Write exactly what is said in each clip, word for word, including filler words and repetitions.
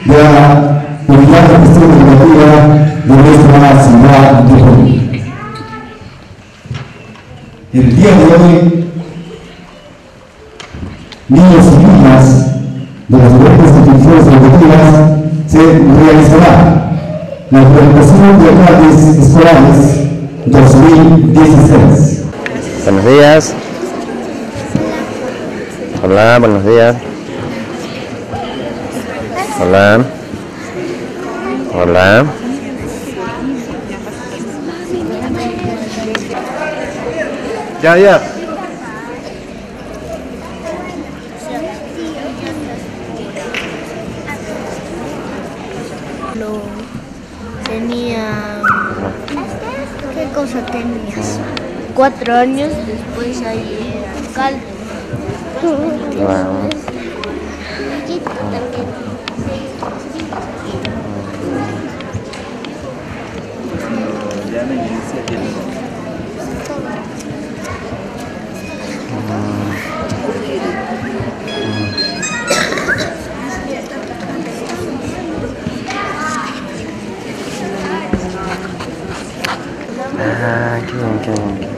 de la unidad de gestión educativa de nuestra ciudad de Perú. El día de hoy, niños y niñas de las diferentes instituciones educativas se realizará la implementación de clases escolares dos mil dieciséis. Buenos días. Hola, buenos días. Hola. Hola. Ya, ya. Tenía... ¿Qué cosa tenías? Cuatro años, después ahí era alcalde. Wow. Ah, qué bien, qué bien.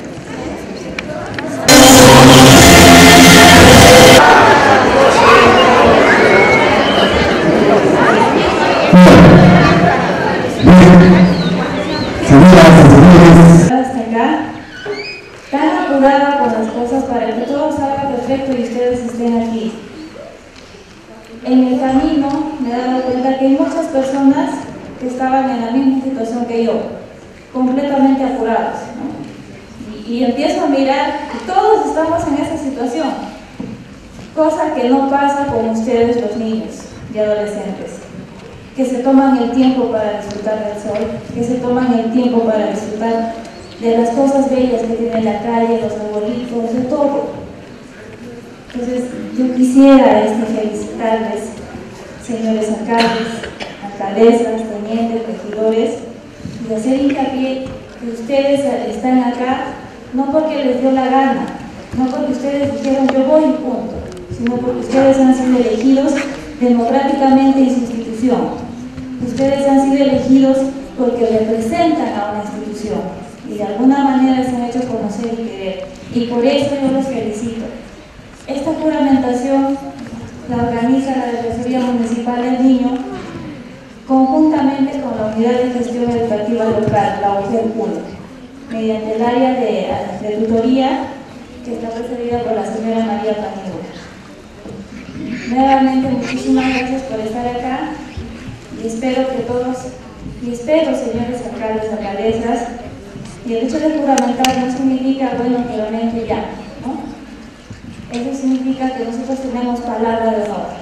Hasta acá, tan apurada con las cosas para que todo salga perfecto y ustedes estén aquí. En el camino me he dado cuenta que hay muchas personas que estaban en la misma situación que yo, completamente apurados, ¿no? y, y empiezo a mirar que todos estamos en esa situación, cosa que no pasa con ustedes los niños y adolescentes, que se toman el tiempo para disfrutar del sol, que se toman el tiempo para disfrutar de las cosas bellas que tiene la calle, los arbolitos, de todo. Entonces, yo quisiera este, felicitarles, señores alcaldes, alcaldesas, tenientes, regidores, y hacer hincapié que ustedes están acá no porque les dio la gana, no porque ustedes dijeron yo voy y punto, sino porque ustedes han sido elegidos democráticamente en su institución. Ustedes han sido elegidos porque representan a una institución y de alguna manera se han hecho conocer y querer. Y por eso yo los felicito. Esta juramentación la organiza la Defensoría Municipal del Niño conjuntamente con la Unidad de Gestión Educativa Local, la U G E uno, mediante el área de, de tutoría que está presidida por la señora María Paniagua. Nuevamente, muchísimas gracias por estar acá y espero que todos, y espero, señores alcaldes, alcaldesas, y el hecho de juramentar no significa, bueno, juramento ya, ¿no? Eso significa que nosotros tenemos palabra de honor.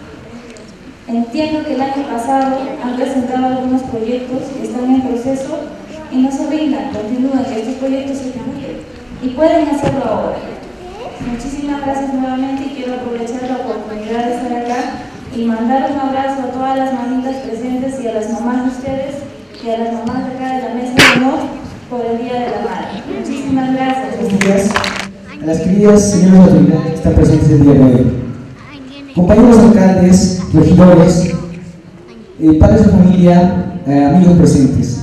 Entiendo que el año pasado han presentado algunos proyectos que están en proceso y no se rindan, continúen, que estos proyectos se ejecuten y pueden hacerlo ahora. Muchísimas gracias nuevamente y quiero aprovechar la oportunidad de estar acá y mandar un abrazo a todas las mamitas presentes y a las mamás de ustedes y a las mamás de acá de la mesa de honor por el Día de la Madre. Muchísimas gracias. Buenos días a las queridas señoras autoridades que están presentes el día de hoy. Compañeros alcaldes, regidores, eh, padres de familia, eh, amigos presentes.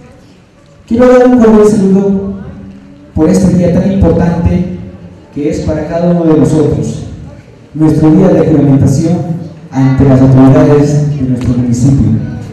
Quiero dar un cordial saludo por este día tan importante que es para cada uno de nosotros, nuestro día de juramentación ante las autoridades de nuestro municipio.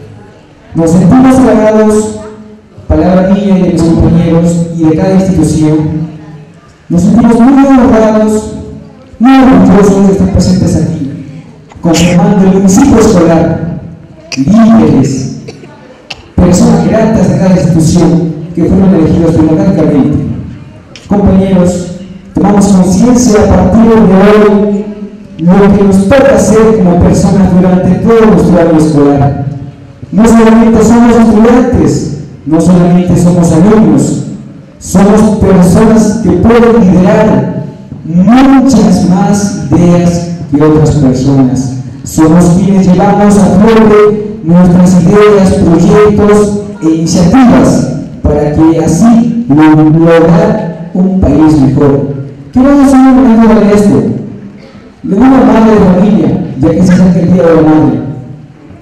Nos sentimos halagados, palabra mía y de mis compañeros y de cada institución. Nos sentimos muy honrados, muy orgullosos de estar presentes aquí, conformando el municipio escolar, líderes, personas gratas de cada institución que fueron elegidos democráticamente. Compañeros, tomamos conciencia a partir de hoy lo que nos toca hacer como personas durante todo nuestro año escolar. No solamente somos estudiantes, no solamente somos alumnos, somos personas que pueden liderar muchas más ideas que otras personas. Somos quienes llevamos a flote nuestras ideas, proyectos e iniciativas para que así lograr un país mejor. Quiero decir un momento de esto. Le digo a madre de familia, ya que se acerca el Día de la Madre.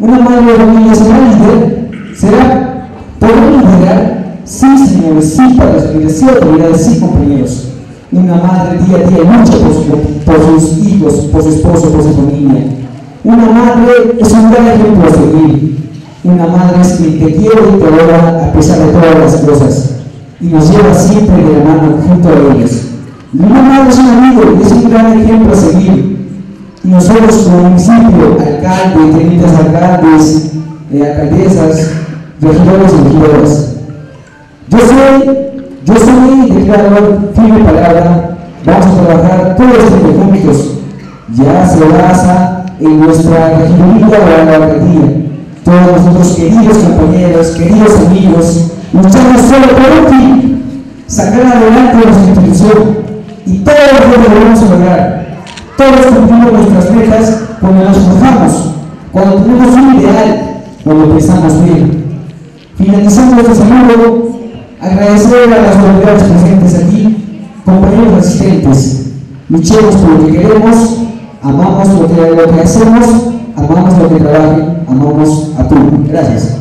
Una madre de familia será líder, será, podrá liderar, sí señores, sí padres de familia, sí autoridades, sí compañeros. Una madre día a día lucha por, su, por sus hijos, por su esposo, por su familia. Una madre es un gran ejemplo a seguir. Una madre es quien te quiere y te adora a pesar de todas las cosas y nos lleva siempre de la mano junto a ellos. Una madre es un amigo y es un gran ejemplo a seguir. Y nosotros como municipio, alcalde, tenientes alcaldes, eh, alcaldesas, regidores y regidoras, yo soy, yo soy declarador firme palabra, vamos a trabajar todos estos juntos, ya se basa en nuestra regiduría o en la alcaldía. Todos nosotros, queridos compañeros, queridos amigos, luchamos solo por un fin, sacar adelante nuestra institución, y todos lo debemos lograr. Todos cumplimos nuestras metas cuando nos forjamos, cuando tenemos un ideal, cuando pensamos bien. Finalizando este saludo, agradecer a las autoridades presentes aquí, compañeros asistentes. Luchemos por lo que queremos, amamos lo que, lo que hacemos, amamos lo que trabajen, amamos a todos. Gracias.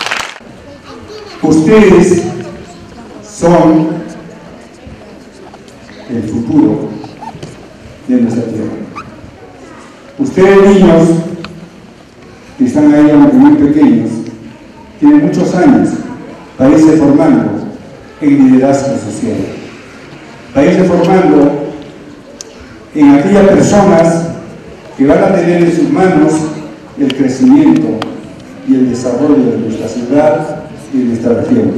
Ustedes son el futuro de nuestra tierra. Ustedes, niños que están ahí aunque muy pequeños, tienen muchos años para irse formando en liderazgo social, para irse formando en aquellas personas que van a tener en sus manos el crecimiento y el desarrollo de nuestra ciudad y de nuestra región.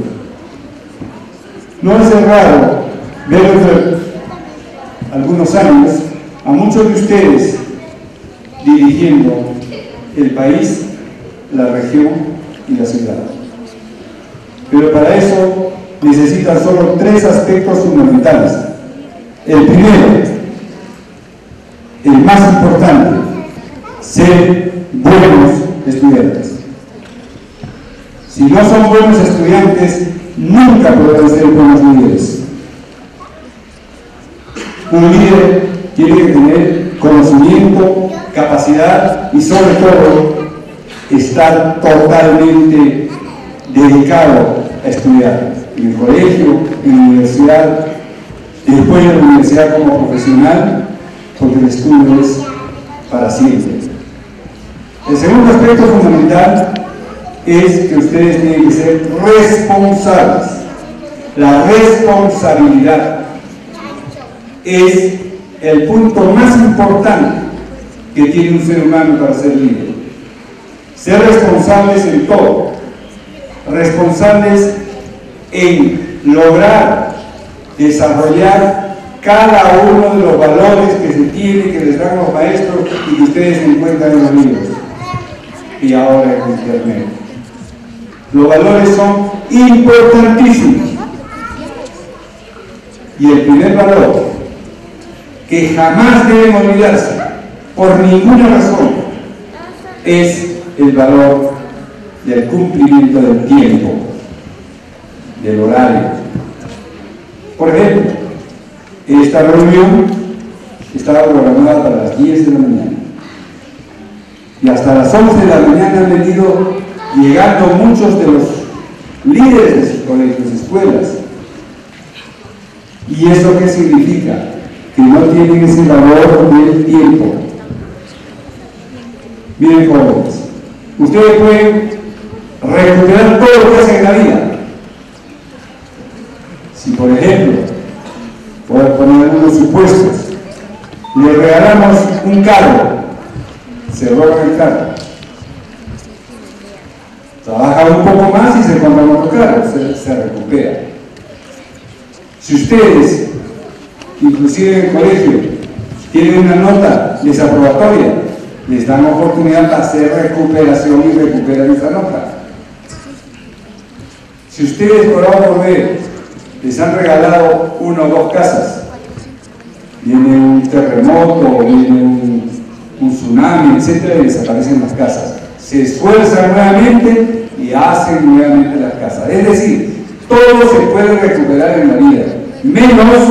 No es raro ver entre algunos años a muchos de ustedes dirigiendo el país, la región y la ciudad. Pero para eso necesitan solo tres aspectos fundamentales. El primero, el más importante, ser buenos estudiantes. Si no son buenos estudiantes, nunca podrán ser buenos líderes. Un líder tiene que tener conocimiento, capacidad y sobre todo estar totalmente dedicado a estudiar en el colegio, en la universidad, después de la universidad como profesional, porque el estudio es para siempre. El segundo aspecto fundamental es que ustedes tienen que ser responsables. La responsabilidad es el punto más importante que tiene un ser humano para ser líder. Ser responsables en todo, responsables en lograr desarrollar cada uno de los valores que se tiene, que les dan los maestros y que ustedes encuentran en los libros y ahora en internet. Los valores son importantísimos. Y el primer valor que jamás deben olvidarse por ninguna razón es el valor del cumplimiento del tiempo, del horario. Por ejemplo, esta reunión estaba programada para las diez de la mañana y hasta las once de la mañana han venido llegando muchos de los líderes de sus colegios, escuelas. ¿Y eso qué significa? Que no tienen ese valor del tiempo. Miren, jóvenes, ustedes pueden recuperar todo lo que hacen en la vida. Si, por ejemplo, voy a poner algunos supuestos, le regalamos un carro, se roban el carro, trabaja un poco más y se compra otro carro, se, se recupera. Si ustedes, inclusive en el colegio, tienen una nota desaprobatoria, les dan oportunidad para hacer recuperación y recuperan esa nota. Si ustedes por A o por B les han regalado una o dos casas, viene un terremoto, viene un, un tsunami, etcétera, y desaparecen las casas. Se esfuerzan nuevamente y hacen nuevamente las casas. Es decir, todo se puede recuperar en la vida, menos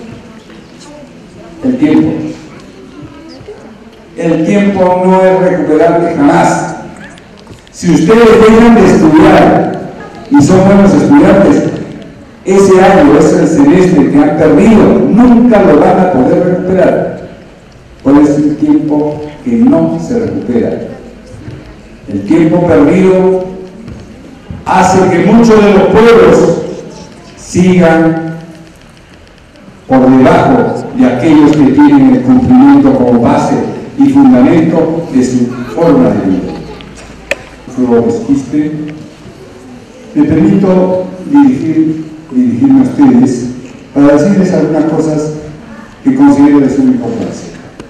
el tiempo. El tiempo no es recuperable jamás. Si ustedes dejan de estudiar y son buenos estudiantes, ese año, ese semestre que han perdido, nunca lo van a poder recuperar. ¿Cuál es el tiempo que no se recupera? El tiempo perdido hace que muchos de los pueblos sigan por debajo de aquellos que tienen el cumplimiento como base y fundamento de su forma de vida. Flores Quispe, me permito dirigir, dirigirme a ustedes para decirles algunas cosas que considero de suma importancia.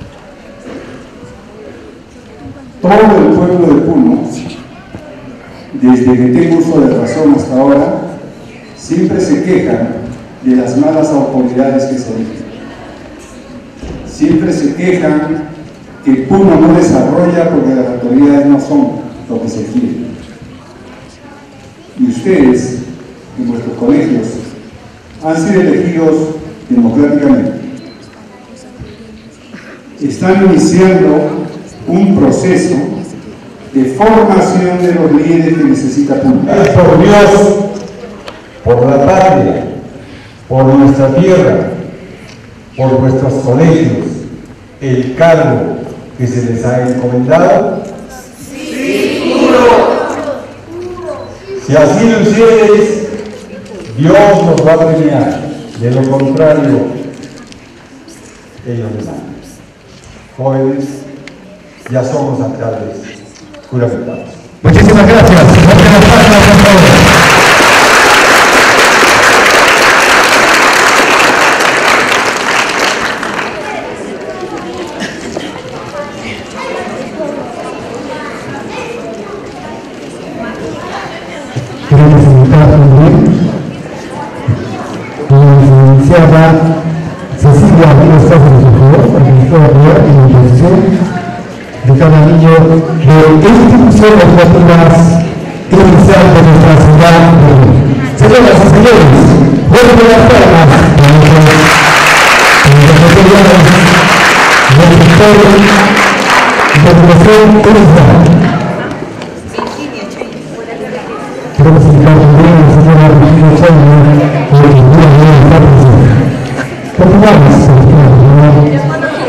Todo el pueblo de Puno, desde que tengo uso de razón hasta ahora, siempre se quejan de las malas autoridades que se eligen. Siempre se quejan que Puno no desarrolla porque las autoridades no son lo que se quiere. Y ustedes, en vuestros colegios, han sido elegidos democráticamente. Están iniciando un proceso de formación de los líderes que necesita Puno. Es por Dios, por la patria, por nuestra tierra, por vuestros colegios, el cargo que se les ha encomendado. Si así lo hicieres, Dios nos va a premiar. De lo contrario, ellos les dan. Jóvenes, ya somos alcaldes juramentados. Muchísimas gracias. Queremos invitar también a la licenciada Cecilia Ríos Cáceres, por favor, para que nos pueda apoyar en la introducción de cada niño de instituciones educativas iniciales de nuestra ciudad de Lima. Señoras y señores, fuerte las palmas a nuestros profesores del sector de educación inicial. Queremos invitar también a la señora Regina Chávez, que el día de hoy está presente. Continuamos, señora.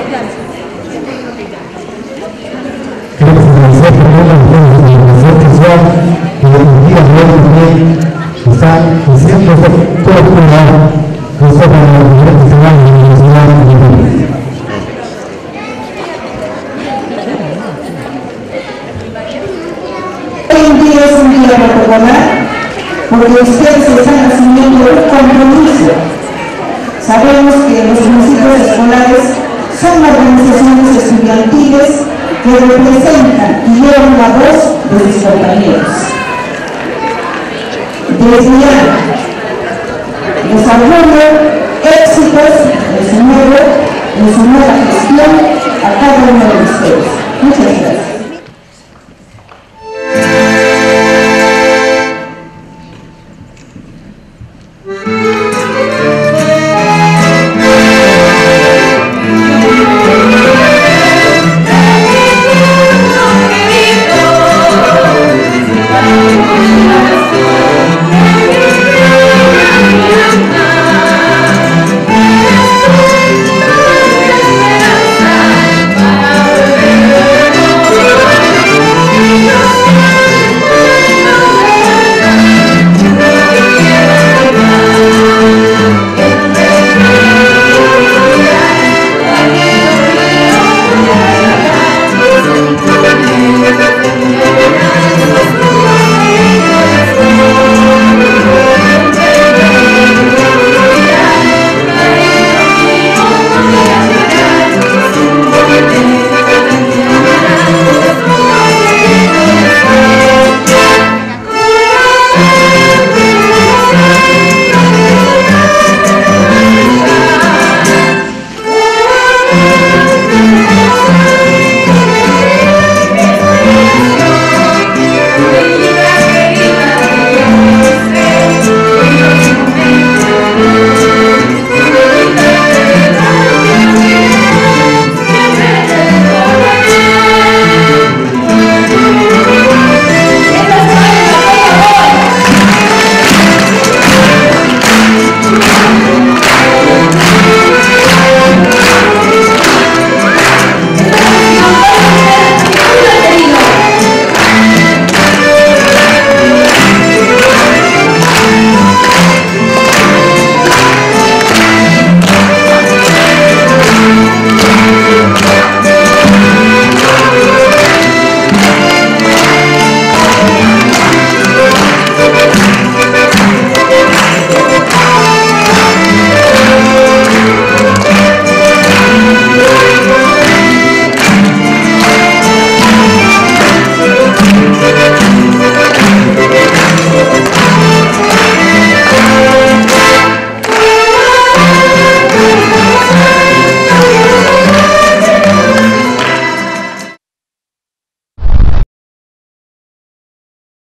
Queremos agradecer también a ustedes de la Universidad Casual, que el día de hoy también están haciendo esta cobertura que está para la Universidad Nacional de la Universidad de Lima. Hoy en día es un día para recordar, porque ustedes están asumiendo un compromiso. Sabemos que los municipios escolares son organizaciones estudiantiles que representan y llevan la voz de sus compañeros. Desde ya, les auguro éxitos en su nuevo, en su nueva gestión a cada uno de ustedes.